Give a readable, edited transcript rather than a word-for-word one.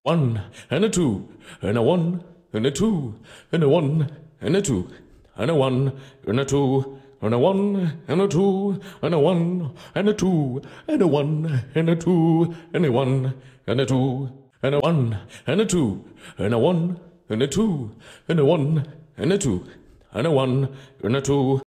1 and a 2 and a 1 and a 2 and a 1 and a 2 and a 1 and a 2 and a 1 and a 2 and a 1 and a 2 and a 1 and a 2 and a 1 and a 2 and a 1 and a 2 and a 1 and a 2 and a 1 and a 2 and a 1 and a 2